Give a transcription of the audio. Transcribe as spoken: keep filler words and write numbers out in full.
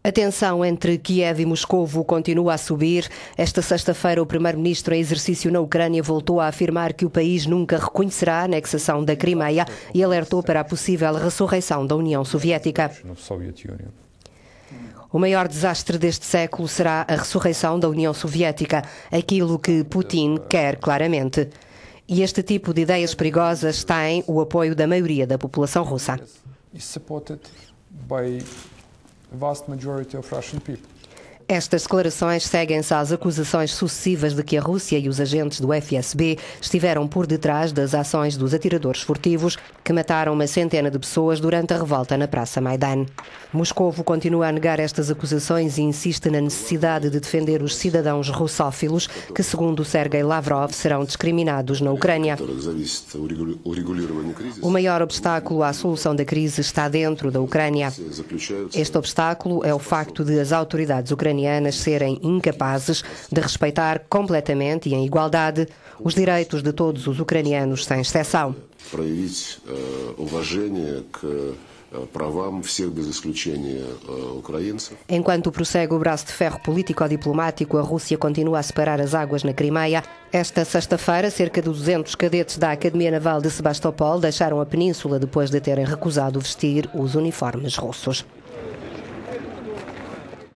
A tensão entre Kiev e Moscovo continua a subir. Esta sexta-feira, o primeiro-ministro em exercício na Ucrânia voltou a afirmar que o país nunca reconhecerá a anexação da Crimeia e alertou para a possível ressurreição da União Soviética. O maior desastre deste século será a ressurreição da União Soviética, aquilo que Putin quer claramente. E este tipo de ideias perigosas tem o apoio da maioria da população russa. Vast majority of Russian people. Estas declarações seguem-se às acusações sucessivas de que a Rússia e os agentes do F S B estiveram por detrás das ações dos atiradores furtivos que mataram uma centena de pessoas durante a revolta na Praça Maidan. Moscovo continua a negar estas acusações e insiste na necessidade de defender os cidadãos russófilos que, segundo Sergei Lavrov, serão discriminados na Ucrânia. O maior obstáculo à solução da crise está dentro da Ucrânia. Este obstáculo é o facto de as autoridades ucranianas serem incapazes de respeitar completamente e em igualdade os direitos de todos os ucranianos, sem exceção. Enquanto prossegue o braço de ferro político-diplomático, a Rússia continua a separar as águas na Crimeia. Esta sexta-feira, cerca de duzentos cadetes da Academia Naval de Sebastopol deixaram a península depois de terem recusado vestir os uniformes russos.